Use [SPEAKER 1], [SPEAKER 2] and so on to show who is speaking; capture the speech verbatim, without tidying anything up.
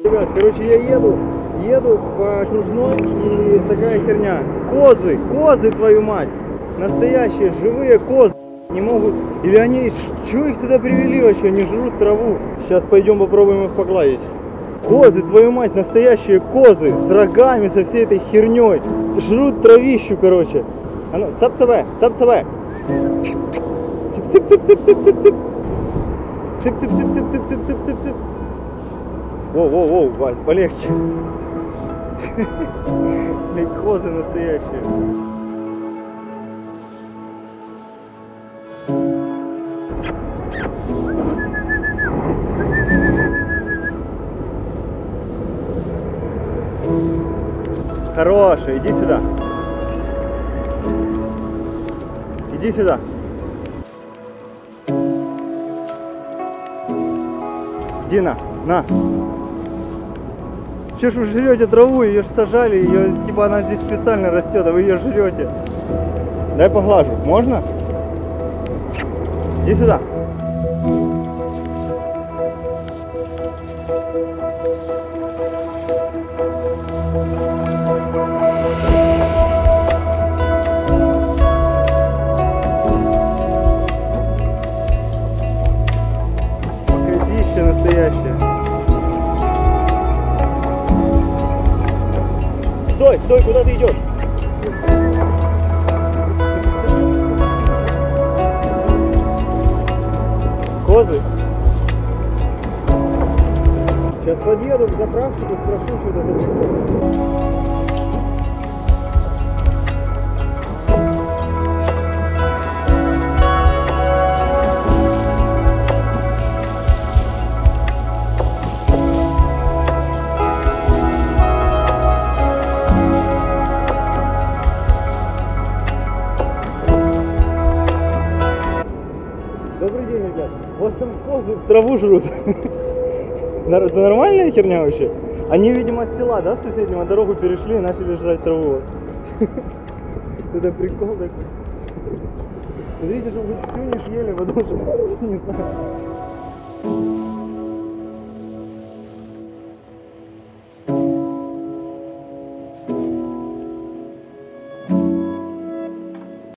[SPEAKER 1] Ребят, короче, я еду, еду по окружной и такая херня. Козы, козы, твою мать. Настоящие, живые козы. Не могут, или они, что их сюда привели вообще, они жрут траву. Сейчас пойдем попробуем их погладить. Козы, твою мать, настоящие козы, с рогами, со всей этой херней. Жрут травищу, короче. А ну, цап-цапэ, цап-цапэ. Цып-цып-цып-цып-цып-цып-цып. Цып-цып-цып-цып-цып-цып-цып-цып. Воу-воу-воу, Вась, полегче. Козы настоящие. Хороший, иди сюда. Иди сюда. Иди на, на. Че ж вы жрете траву, ее ж сажали, ее типа она здесь специально растет, а вы ее жрете. Дай поглажу, можно? Иди сюда. Козище настоящее. Стой, стой, куда ты идешь? Козы. Сейчас подъеду к заправщику, спрошу, что это за прикол. Добрый день, ребят. У вас там козы траву жрут. Это нормальная херня вообще? Они, видимо, с села, да, с соседнего дорогу перешли и начали жрать траву. Это прикол такой. Смотрите, чтобы вы всю не съели, потому что, не знаю.